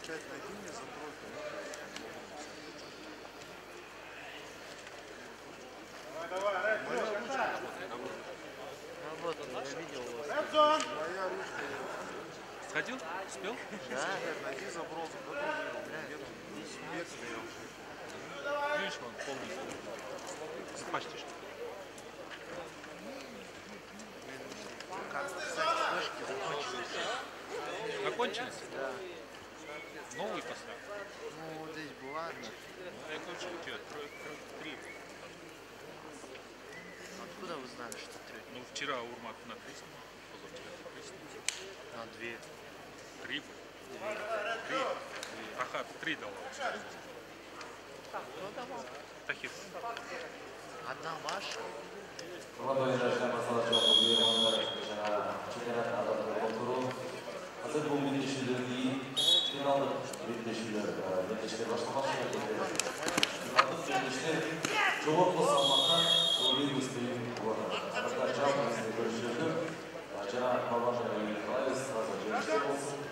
опять найди мне за тройку. Давай, моя ручка работал, я видел его. Моя ручка. Сходил? Успел? Да. Найди за бронзу. Нет, стоял. Видишь, он полностью. Почти что. Флешки закончились. Закончились? Да. Новый поставил? Ну, вот здесь была одна. Я хочу у тебя три. Откуда вы знали, что 3? Ну, вчера Урмат на 3 снимал. Позавчера на 3 снимал. На 2. 3 было. 3. Рахат 3 дал. Кто давал? Тахир. Одна ваша? Молодой жастар масалачылық бұйырғандар чемпионат аталымын отыру. Қазір бұл беттешілерді финалдық беттешілер башламақшы әкелді. Финалдық беттешілер жоғарғы салмақта өлең өстейін болады. Қазір жалпы бізде көрішілерді жаңа қалғандар өлең қалайыз, қазір жеңістер болсын.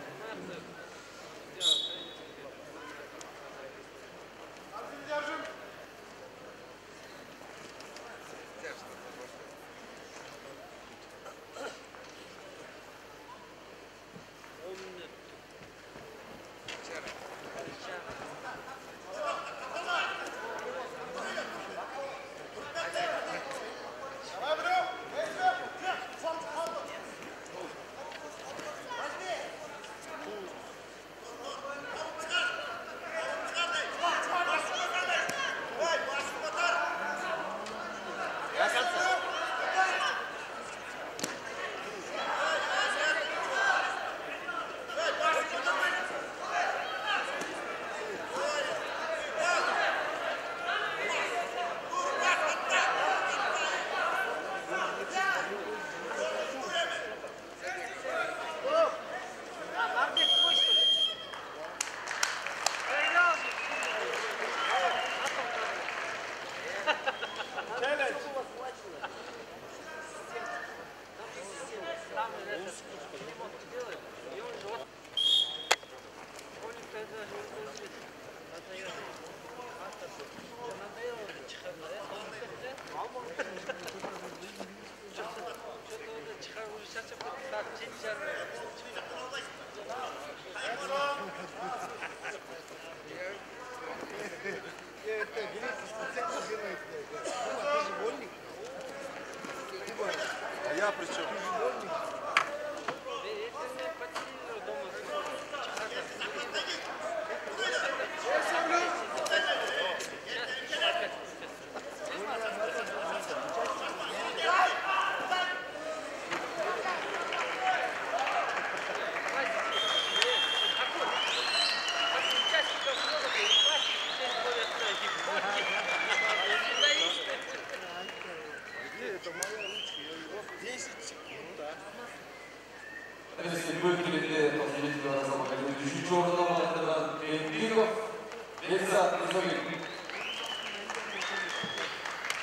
А я при чем? Это моя ручка, я его 10 секунд, да. Бөліп келеді, тоқсан жеті килограмм салмаққа дейін 3-ші орыннан алған Бекбеков, Бекзат Низамин.